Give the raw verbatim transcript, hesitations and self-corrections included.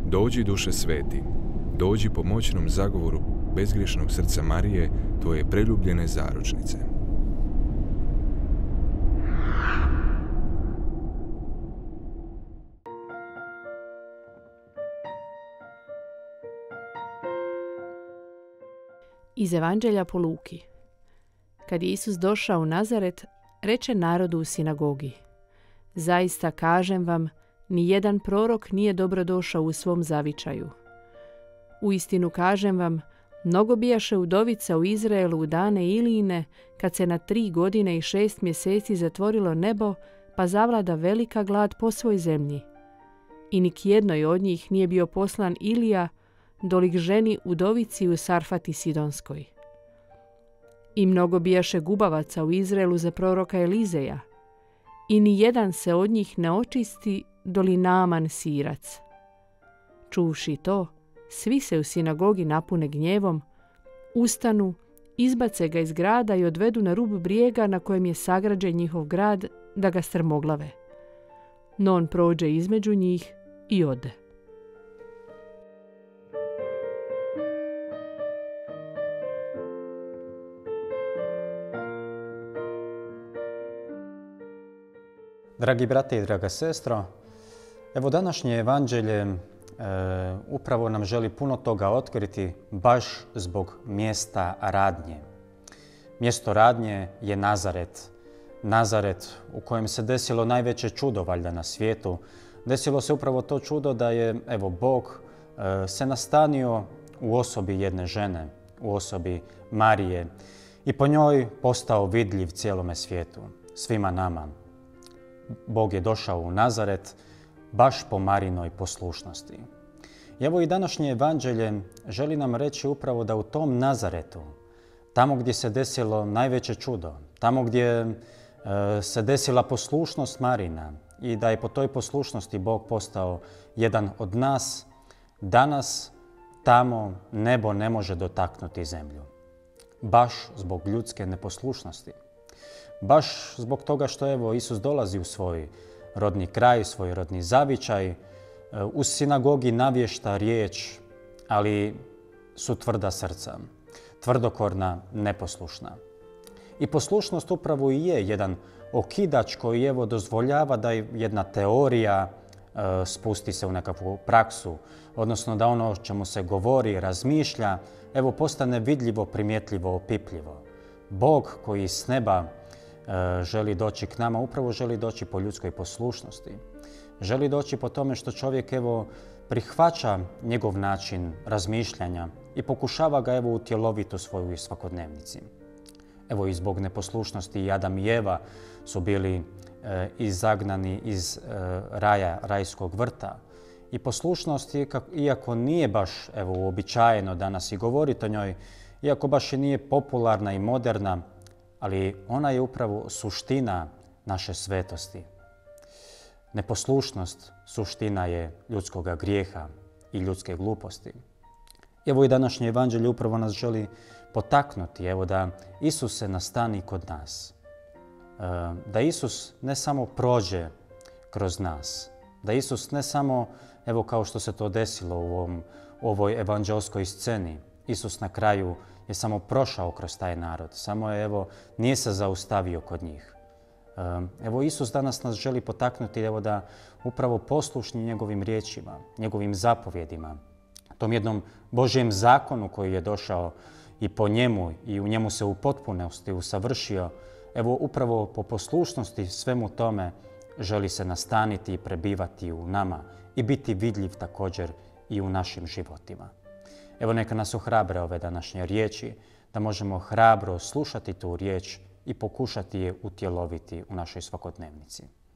Dođi, duše sveti, dođi po moćnom zagovoru bezgriješnog srca Marije, tvoje preljubljene zaručnice. Iz Evanđelja po Luki. Kad je Isus došao u Nazaret, reče narodu u sinagogi: Zaista kažem vam, ni jedan prorok nije dobro došao u svom zavičaju. Uistinu kažem vam, mnogo bijaše udovica u Izraelu u dane Ilijine, kad se na tri godine i šest mjeseci zatvorilo nebo, pa zavlada velika glad po svoj zemlji. I nik jednoj od njih nije bio poslan Ilija, dolik ženi udovici u Sarfati Sidonskoj. I mnogo bijaše gubavaca u Izraelu za proroka Elizeja, i ni jedan se od njih ne očisti, doli Naaman Sirac. Čuvši to, svi se u sinagogi napune gnjevom, ustanu, izbace ga iz grada i odvedu na rub brijega na kojem je sagrađen njihov grad, da ga strmoglave. No on prođe između njih i ode. Dragi brate i draga sestro, evo današnje evanđelje e, upravo nam želi puno toga otkriti baš zbog mjesta radnje. Mjesto radnje je Nazaret. Nazaret u kojem se desilo najveće čudo valjda na svijetu. Desilo se upravo to čudo da je evo Bog e, se nastanio u osobi jedne žene, u osobi Marije i po njoj postao vidljiv cijelome svijetu, svima nama. Bog je došao u Nazaret baš po Marinoj poslušnosti. I evo i današnje evanđelje želi nam reći upravo da u tom Nazaretu, tamo gdje se desilo najveće čudo, tamo gdje e, se desila poslušnost Marina i da je po toj poslušnosti Bog postao jedan od nas, danas tamo nebo ne može dotaknuti zemlju. Baš zbog ljudske neposlušnosti. Baš zbog toga što evo Isus dolazi u svoj rodni kraj, svoj rodni zavičaj, u sinagogi navješta riječ, ali su tvrda srca, tvrdokorna, neposlušna. I poslušnost upravo i je jedan okidač koji evo dozvoljava da jedna teorija e, spusti se u nekakvu praksu, odnosno da ono o čemu se govori, razmišlja, evo postane vidljivo, primjetljivo, opipljivo. Bog koji s neba želi doći k nama, upravo želi doći po ljudskoj poslušnosti. Želi doći po tome što čovjek evo prihvaća njegov način razmišljanja i pokušava ga evo utjeloviti u svojoj svakodnevnici. Evo i zbog neposlušnosti i Adam i Eva su bili e, izagnani iz e, raja, rajskog vrta. I poslušnost, iako nije baš evo uobičajeno danas i govoriti o njoj, iako baš i nije popularna i moderna, ali ona je upravo suština naše svetosti. Neposlušnost suština je ljudskoga grijeha i ljudske gluposti. Evo i današnje evanđelje upravo nas želi potaknuti, evo da Isus se nastani kod nas. Da Isus ne samo prođe kroz nas, da Isus ne samo, evo kao što se to desilo u ovom, ovoj evanđelskoj sceni, Isus na kraju je samo prošao kroz taj narod, samo je, evo, nije se zaustavio kod njih. Evo, Isus danas nas želi potaknuti, evo, da upravo poslušni njegovim riječima, njegovim zapovjedima, tom jednom Božjem zakonu koji je došao i po njemu i u njemu se u potpunosti usavršio, evo, upravo po poslušnosti svemu tome želi se nastaniti i prebivati u nama i biti vidljiv također i u našim životima. Evo neka nas ohrabre ove današnje riječi, da možemo hrabro slušati tu riječ i pokušati je utjeloviti u našoj svakodnevnici.